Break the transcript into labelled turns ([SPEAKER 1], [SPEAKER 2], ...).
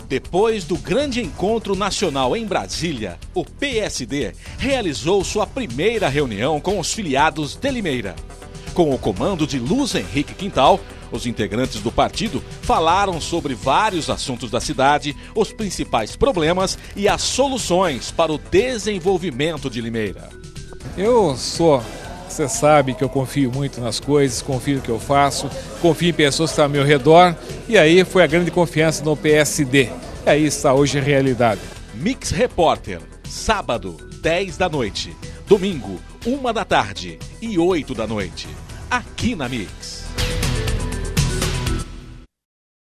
[SPEAKER 1] Depois do grande encontro nacional em Brasília, o PSD realizou sua primeira reunião com os filiados de Limeira. Com o comando de Luiz Henrique Quintal, os integrantes do partido falaram sobre vários assuntos da cidade, os principais problemas e as soluções para o desenvolvimento de Limeira.
[SPEAKER 2] Você sabe que eu confio muito nas coisas, confio no que eu faço, confio em pessoas que estão ao meu redor, e aí foi a grande confiança no PSD. E aí está hoje a realidade.
[SPEAKER 1] Mix Repórter, sábado, 10 da noite, domingo, 1 da tarde e 8 da noite, aqui na Mix.